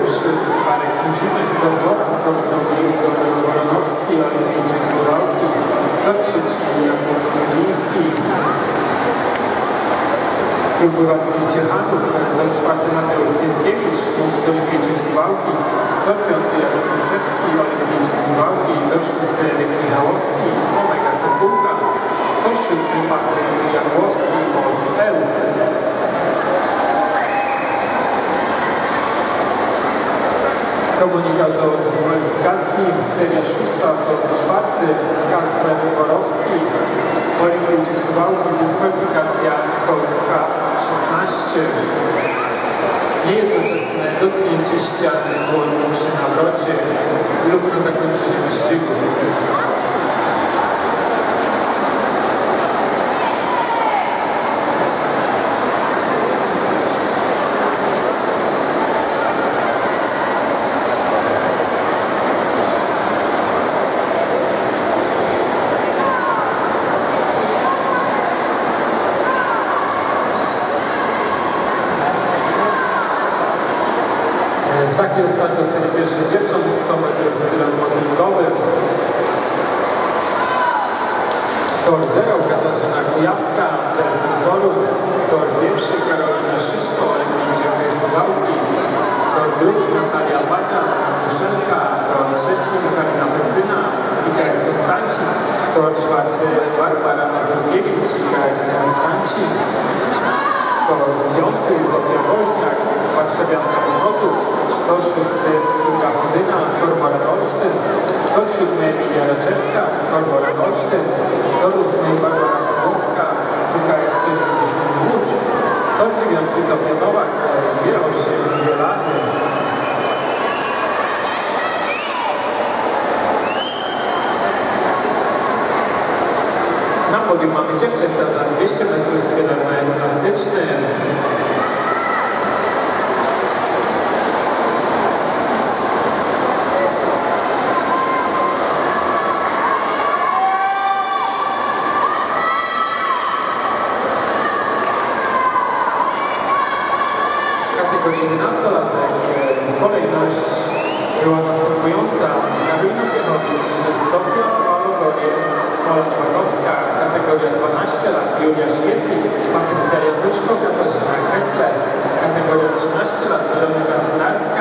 pierwszy, Marek Tuzimek, tor drugi, Woronowski, Olimpijczyk Suwałki, tor trzeci, Jakub Grudziński, Klub Pływacki Ciechanów, tor czwarty, Mateusz Piętkiewicz, Olimpijczyk Suwałki, tor piąty, Jakub Kruszewski, Olimpijczyk Suwałki, tor szósty, Eryk Michałowski, Omega Sekunda, tor siódmy, Patryk Janłowski, OSL. Komunikat do dyskwalifikacji, seria szósta, tor czwarty, Kacper Borowski, Olimpijczyk Suwałki, dyskwalifikacja kołka 16. Niejednoczesne dotknięcie ściany dłonią przy nawrocie lub na zakończenie wyścigu. Zaki ostatnio serii pierwszej dziewcząt, 100 metrów stylem modlingowym. Tor 0, Katarzyna Kujawska, Delfin Toru. Tor pierwszy, Karolina Szyszko, Olimpijczyk Suwałki. Tor drugi, Natalia Badzian, Muszelka. Tor trzeci, Karina Pecyna, IKS Konstanci. Tor czwarty, Barbara Mazurkiewicz, IKS Konstanci. Tor piąty, Zofia Woźniak, Warszawianka Pochodu. Tor szósty, Kinga Chodyna, Kormora Olsztyn. Tor siódmy, Emilia Raczewska, Kormora Olsztyn. Tor ósmy, Barbara Pawłowska, UKS Łódź. Tor dziewiąty, Zofia Nowak, G8, Bielany. Na podium mamy dziewczęta za 200 metrów stylem klasycznym. Kategorii 11-latek kolejność była następująca: Karolina Piechowicz, Sofia Malowska, kategoria 12 lat, Julia Świetlik, Patrycja Januszko, Katarzyna Hessler, kategoria 13 lat, Weronika Cynarska,